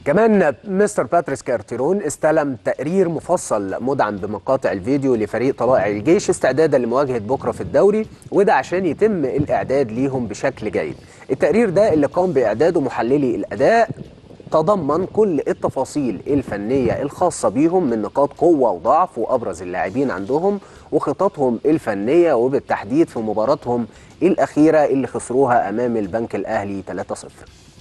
كمان مستر باتريس كارتيرون استلم تقرير مفصل مدعم بمقاطع الفيديو لفريق طلائع الجيش استعدادا لمواجهة بكرة في الدوري، وده عشان يتم الإعداد ليهم بشكل جيد. التقرير ده اللي قام بإعداده محللي الأداء تضمن كل التفاصيل الفنية الخاصة بيهم من نقاط قوة وضعف وأبرز اللاعبين عندهم وخططهم الفنية، وبالتحديد في مباراتهم الأخيرة اللي خسروها أمام البنك الأهلي 3-0.